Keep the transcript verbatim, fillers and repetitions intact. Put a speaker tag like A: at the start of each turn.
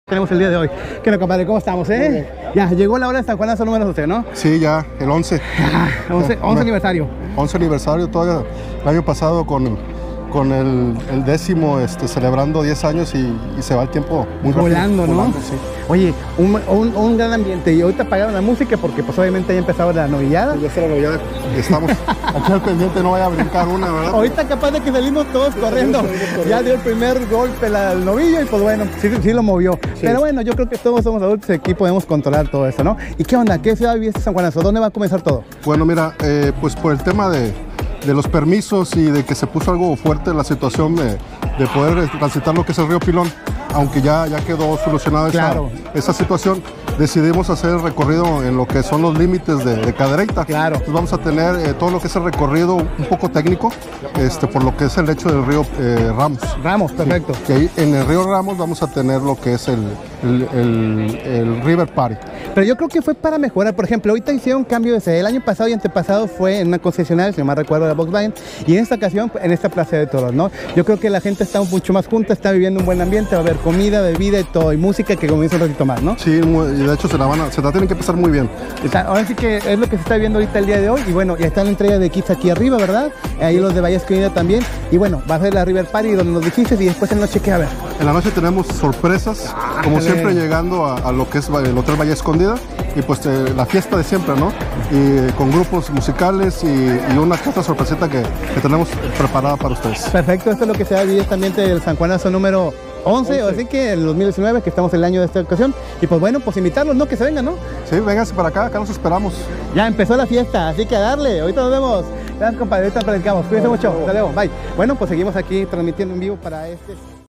A: tenemos el día de hoy. ¿Qué onda, compadre? ¿Cómo estamos, eh? Ya, llegó la hora de San Juanazo número once, ¿no?
B: Sí, ya, el once.
A: once, once aniversario.
B: once aniversario, todavía el año pasado con, con el, el décimo, este, celebrando diez años y, y se va el tiempo muy rápido.
A: Volando, ¿no?
B: Volando, sí.
A: Oye, un, un, un gran ambiente. Y ahorita apagaron la música porque pues obviamente ya empezaba la novillada.
B: Ya está la novillada, estamos aquí al pendiente, no vaya a brincar una, ¿verdad?
A: Ahorita capaz de que salimos todos corriendo. Ya dio el primer golpe la, el novillo y pues bueno, sí, sí lo movió. Sí. Pero bueno, yo creo que todos somos adultos y aquí podemos controlar todo eso, ¿no? ¿Y qué onda? ¿Qué ciudad viviste San Juanazo? ¿Dónde va a comenzar todo?
B: Bueno, mira, eh, pues por el tema de, de los permisos y de que se puso algo fuerte la situación de, de poder transitar lo que es el río Pilón, aunque ya, ya quedó solucionada
A: claro.
B: esa, esa situación, decidimos hacer el recorrido en lo que son los límites de, de Cadereyta.
A: Claro.
B: Entonces vamos a tener eh, todo lo que es el recorrido un poco técnico, este, por lo que es el lecho del río eh, Ramos.
A: Ramos, perfecto.
B: Sí, que ahí en el río Ramos vamos a tener lo que es el, el, el, el River Party.
A: Pero yo creo que fue para mejorar. Por ejemplo, ahorita hicieron un cambio desde el año pasado y antepasado fue en una concesionaria, si no mal recuerdo, de Volkswagen, y en esta ocasión en esta plaza de toros, ¿no? Yo creo que la gente está mucho más junta, está viviendo un buen ambiente, va a haber comida, bebida y todo, y música que comienza un ratito más, ¿no?
B: Sí, y de hecho se la van a, se la tienen que pasar muy bien.
A: Está, ahora sí que es lo que se está viendo ahorita el día de hoy, y bueno, ya está la entrega de kits aquí arriba, ¿verdad? Ahí los de Valles Comida también, y bueno, va a ser la River Party donde nos dijiste, y después en la noche, ¿qué va a ver?
B: En la noche tenemos sorpresas, ah, como dale. siempre llegando a, a lo que es el Hotel Valle Escondida, y pues eh, la fiesta de siempre, ¿no? Y eh, con grupos musicales y, y una otra sorpresita que, que tenemos preparada para ustedes.
A: Perfecto, esto es lo que se va a vivir también del San Juanazo número once, así que en el dos mil diecinueve, que estamos en el año de esta ocasión, y pues bueno, pues invitarlos, ¿no? Que se vengan, ¿no?
B: Sí, vénganse para acá, acá los esperamos.
A: Ya empezó la fiesta, así que a darle, ahorita nos vemos. Gracias, compadre, ahorita platicamos, cuídense mucho, hasta luego, bye. Bueno, pues seguimos aquí transmitiendo en vivo para este...